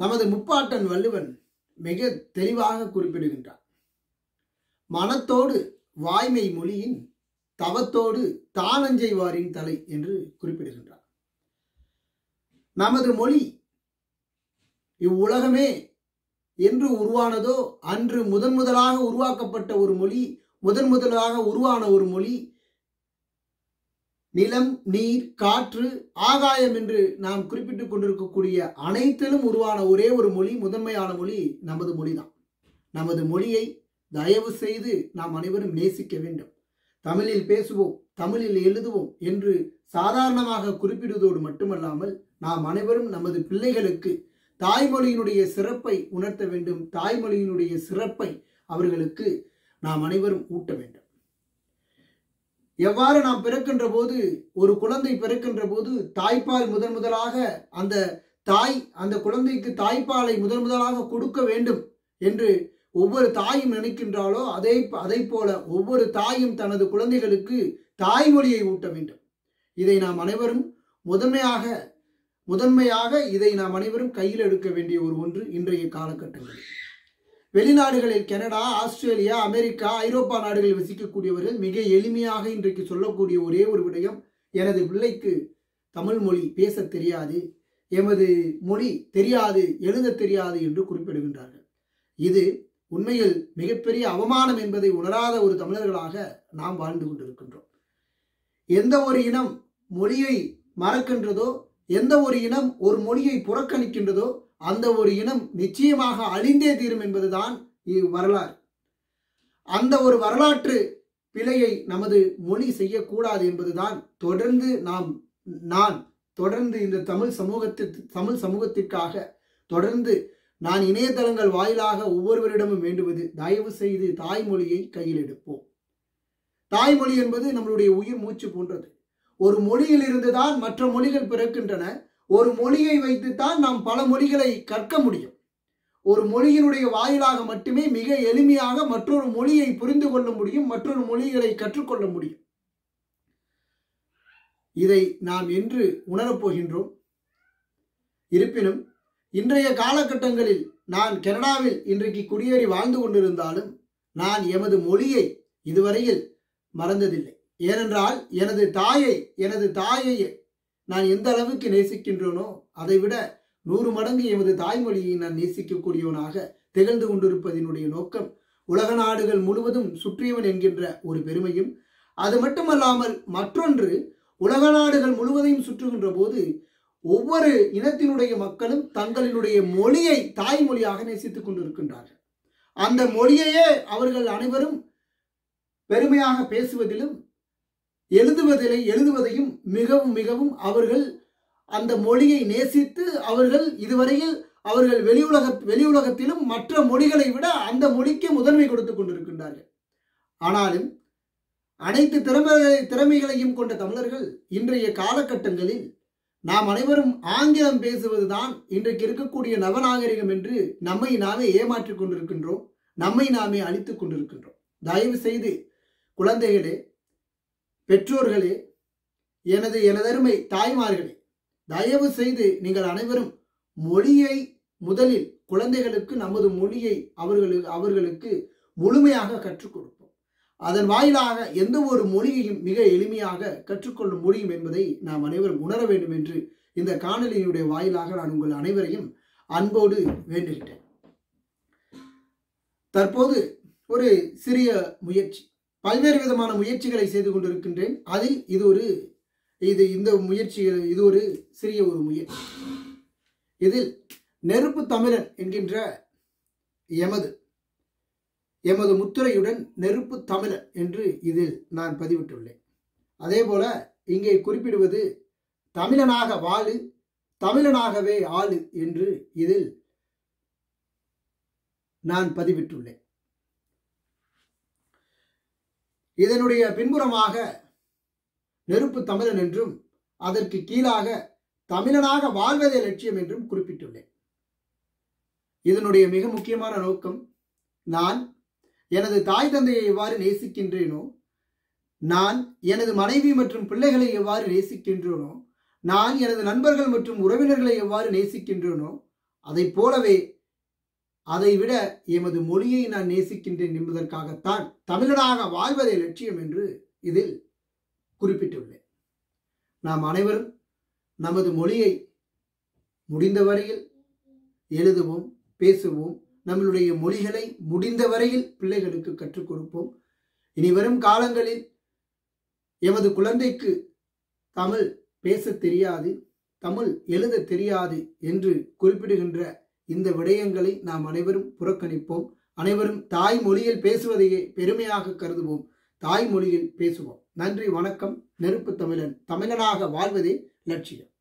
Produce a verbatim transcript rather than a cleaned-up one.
நமது முப்பாட்டன் வள்ளுவன் மிக தெளிவாக குறிப்பிடுகின்றார். மனத்தோடு வாய்மை மொழியின் தவத்தோடு தானஞ்செய்வாரின் தலை என்று குறிப்பிடுகின்றார். நமது மொழி இவ்வுலகமே என்று உருவானதோ அன்று முதன் முதலாக உருவாக்கப்பட்ட ஒரு மொழி, முதன் முதலாக உருவான ஒரு மொழி நிலம், நீர், காற்று, ஆகாயம் என்று நாம் குறிப்பிட்டுக் கொண்டிருக்கக்கூடிய அனைத்திலும் உருவான ஒரே ஒரு மொழி, முதன்மையான மொழி நமது மொழிதான். நமது மொழியை தயவு செய்து நாம் அனைவரும் நேசிக்க வேண்டும். தமிழில் பேசுவோம், தமிழில் எழுதுவோம் என்று சாதாரணமாக குறிப்பிடுவதோடு மட்டுமல்லாமல் நாம் அனைவரும் நமது பிள்ளைகளுக்கு தாய்மொழியினுடைய சிறப்பை உணர்த்த வேண்டும். தாய்மொழியினுடைய சிறப்பை அவர்களுக்கு நாம் அனைவரும் ஊட்ட வேண்டும். எவ்வாறு நாம் பிறக்கின்ற போது, ஒரு குழந்தை பிறக்கின்ற போது தாய்ப்பால் முதன் முதலாக அந்த தாய் அந்த குழந்தைக்கு தாய்ப்பாலை முதன் முதலாக கொடுக்க வேண்டும் என்று ஒவ்வொரு தாயும் நினைக்கின்றாலோ அதே அதை போல ஒவ்வொரு தாயும் தனது குழந்தைகளுக்கு தாய்மொழியை ஊட்ட வேண்டும். இதை நாம் அனைவரும் முதன்மையாக முதன்மையாக இதை நாம் அனைவரும் கையில் எடுக்க வேண்டிய ஒரு ஒன்று இன்றைய காலகட்டங்களில். வெளிநாடுகளில் கனடா, ஆஸ்திரேலியா, அமெரிக்கா, ஐரோப்பா நாடுகளில் வசிக்கக்கூடியவர்கள் மிக எளிமையாக இன்றைக்கு சொல்லக்கூடிய ஒரே ஒரு விடயம், எனது பிள்ளைக்கு தமிழ் மொழி பேச தெரியாது, எமது மொழி தெரியாது, எழுத தெரியாது என்று குறிப்பிடுகின்றார்கள். இது உண்மையில் மிகப்பெரிய அவமானம் என்பதை உணராத ஒரு தமிழர்களாக நாம் வாழ்ந்து கொண்டிருக்கின்றோம். எந்த ஒரு இனம் மொழியை மறக்கின்றதோ, எந்த ஒரு இனம் ஒரு மொழியை புறக்கணிக்கின்றதோ அந்த ஒரு இனம் நிச்சயமாக அழிந்தே தீரும் என்பதுதான் வரலாறு. அந்த ஒரு வரலாற்று பிழையை நமது மொழி செய்யக்கூடாது என்பதுதான் தொடர்ந்து நாம் நான் தொடர்ந்து இந்த தமிழ் சமூகத்திற்கு தமிழ் சமூகத்திற்காக தொடர்ந்து நான் இணையதளங்கள் வாயிலாக ஒவ்வொருவரிடமும் வேண்டுவது, தயவு செய்து தாய்மொழியை கையில் எடுப்போம். தாய்மொழி என்பது நம்மளுடைய உயிர் மூச்சு போன்றது. ஒரு மொழியில் இருந்துதான் மற்ற மொழிகள் பிறக்கின்றன. ஒரு மொழியை வைத்துத்தான் நாம் பல மொழிகளை கற்க முடியும். ஒரு மொழியினுடைய வாயிலாக மட்டுமே மிக எளிமையாக மற்றொரு மொழியை புரிந்து கொள்ள முடியும், மற்றொரு மொழிகளை கற்றுக்கொள்ள முடியும். இதை நாம் என்று உணரப்போகின்றோம். இருப்பினும் இன்றைய காலகட்டங்களில் நான் கனடாவில் இன்றைக்கு குடியேறி வாழ்ந்து கொண்டிருந்தாலும் நான் எமது மொழியை இதுவரையில் மறந்ததில்லை. ஏனென்றால் எனது தாயை எனது தாயை நான் எந்த அளவுக்கு நேசிக்கின்றேனோ அதை விட நூறு மடங்கு எமது தாய்மொழியை நான் நேசிக்கக்கூடியவனாக திகழ்ந்து கொண்டிருப்பதனுடைய நோக்கம் உலக நாடுகள் முழுவதும் சுற்றியவன் என்கின்ற ஒரு பெருமையும், அது மட்டுமல்லாமல் மற்றொன்று, உலக நாடுகள் முழுவதையும் சுற்றுகின்ற போது ஒவ்வொரு இனத்தினுடைய மக்களும் தங்களினுடைய மொழியை தாய்மொழியாக நேசித்துக் கொண்டிருக்கின்றார்கள். அந்த மொழியையே அவர்கள் அனைவரும் பெருமையாக பேசுவதிலும் எழுதுவதிலே எழுதுவதையும் மிகவும் மிகவும் அவர்கள் அந்த மொழியை நேசித்து அவர்கள் இதுவரையில் அவர்கள் வெளியுலக வெளியுலகத்திலும் மற்ற மொழிகளை விட அந்த மொழிக்கு முதன்மை கொடுத்துக் கொண்டிருக்கின்றார்கள். ஆனாலும் அனைத்து திறமைகளை திறமைகளையும் கொண்ட தமிழர்கள் இன்றைய காலகட்டங்களில் நாம் அனைவரும் ஆங்கிலம் பேசுவதுதான் இன்றைக்கு இருக்கக்கூடிய நவநாகரிகம் என்று நம்மை நாமே ஏமாற்றிக் கொண்டிருக்கின்றோம், நம்மை நாமே அழித்துக் கொண்டிருக்கின்றோம். தயவு செய்து குழந்தைகளே, பெற்றோர்களே, எனது எனதருமை தாய்மார்களே, தயவு செய்து நீங்கள் அனைவரும் மொழியை முதலில் குழந்தைகளுக்கு நமது மொழியை அவர்களுக்கு அவர்களுக்கு முழுமையாக கற்றுக் கொடுப்போம். அதன் வாயிலாக எந்த ஒரு மொழியையும் மிக எளிமையாக கற்றுக்கொள்ள முடியும் என்பதை நாம் அனைவரும் உணர வேண்டும் என்று இந்த காணொலியினுடைய வாயிலாக நான் உங்கள் அனைவரையும் அன்போடு வேண்டுகிறேன். தற்போது ஒரு சிறிய முயற்சி, பல்வேறு விதமான முயற்சிகளை செய்து கொண்டிருக்கின்றேன். அதில் இது ஒரு இது இந்த முயற்சிகள் இது ஒரு சிறிய ஒரு முயற்சி. இதில் நெருப்பு தமிழன் என்கின்ற எமது எமது முத்திரையுடன் நெருப்பு தமிழன் என்று இதில் நான் பதிவிட்டுள்ளேன். அதே போல இங்கே குறிப்பிடுவது தமிழனாக வாழு, தமிழனாகவே ஆளு என்று இதில் நான் பதிவிட்டுள்ளேன். இதனுடைய பின்புறமாக நெருப்பு தமிழன் என்றும் அதற்கு கீழாக தமிழனாக வாழ்வதே லட்சியம் என்றும் குறிப்பிட்டுள்ளேன். இதனுடைய மிக முக்கியமான நோக்கம், நான் எனது தாய் தந்தையை எவ்வாறு நேசிக்கின்றேனோ, நான் எனது மனைவி மற்றும் பிள்ளைகளை எவ்வாறு நேசிக்கின்றேனோ, நான் எனது நண்பர்கள் மற்றும் உறவினர்களை எவ்வாறு நேசிக்கின்றேனோ, அதை போலவே அதைவிட எமது மொழியை நான் நேசிக்கின்றேன் என்பதற்காகத்தான் தமிழனாக வாழ்வதே லட்சியம் என்று இதில் குறிப்பிட்டுள்ளேன். நாம் அனைவரும் நமது மொழியை முடிந்த வரையில் எழுதுவோம், பேசுவோம். நம்மளுடைய மொழிகளை முடிந்த வரையில் பிள்ளைகளுக்கு கற்றுக் கொடுப்போம். இனி வரும் காலங்களில் எமது குழந்தைக்கு தமிழ் பேச தெரியாது, தமிழ் எழுத தெரியாது என்று குறிப்பிடுகின்ற இந்த விடயங்களை நாம் அனைவரும் புறக்கணிப்போம். அனைவரும் தாய்மொழியில் பேசுவதையே பெருமையாக கருதுவோம். தாய்மொழியில் பேசுவோம். நன்றி, வணக்கம். நெருப்பு தமிழன், தமிழனாக வாழ்வதே லட்சியம்.